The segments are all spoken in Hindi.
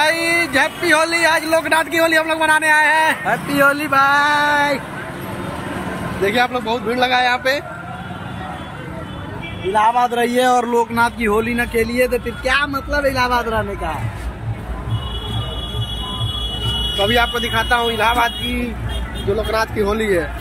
भाई हैप्पी होली। आज लोकनाथ की होली हम लोग मनाने आए हैं। हैप्पी होली भाई। देखिए आप लोग, बहुत भीड़ लगा है यहाँ पे। इलाहाबाद रहिए और लोकनाथ की होली न खेलिए तो फिर क्या मतलब इलाहाबाद रहने का। तो अभी आपको दिखाता हूँ इलाहाबाद की जो लोकनाथ की होली है।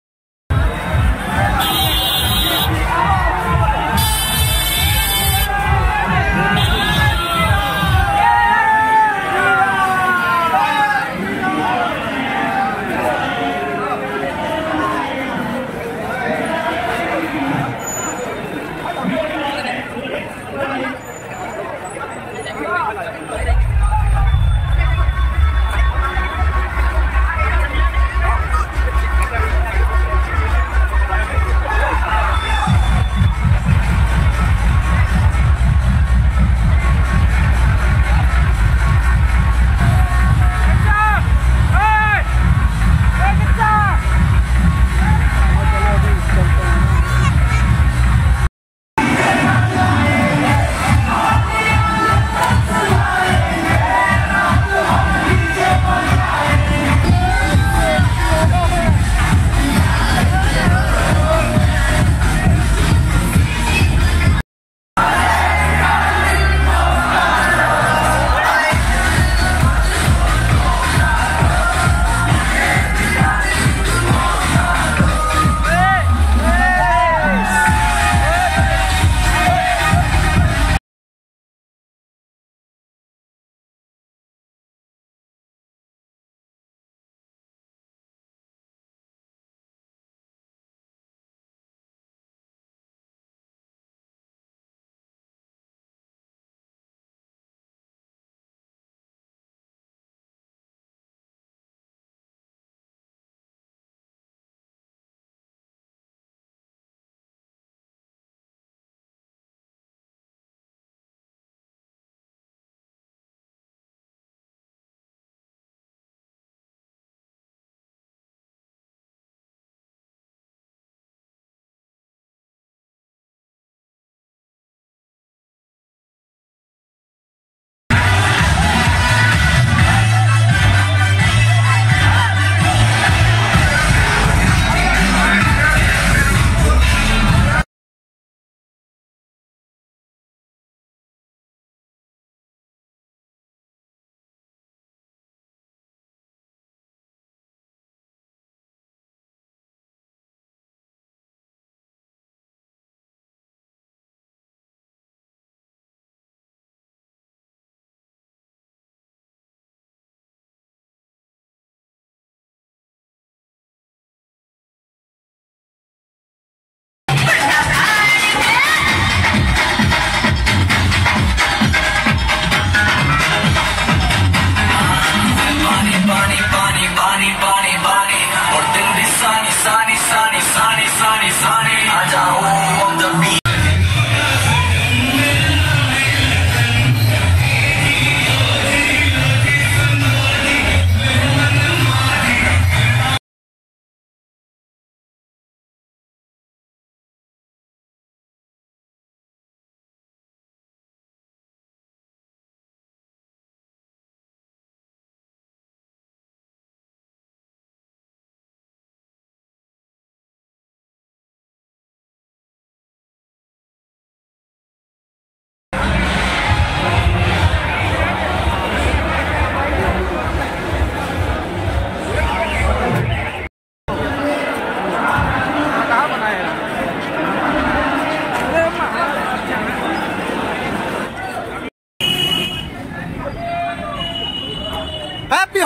हैप्पी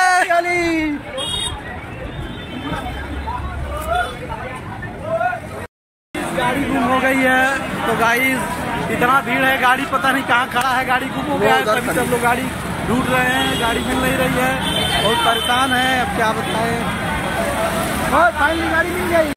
होली। गाड़ी गुम हो गई है तो गाइस इतना भीड़ है, गाड़ी पता नहीं कहाँ खड़ा है, गाड़ी गुम हो गया है। सभी सब लोग गाड़ी ढूंढ रहे हैं, गाड़ी मिल नहीं रही है, बहुत परेशान है। अब क्या बताएं, और फाइनली गाड़ी मिल गई।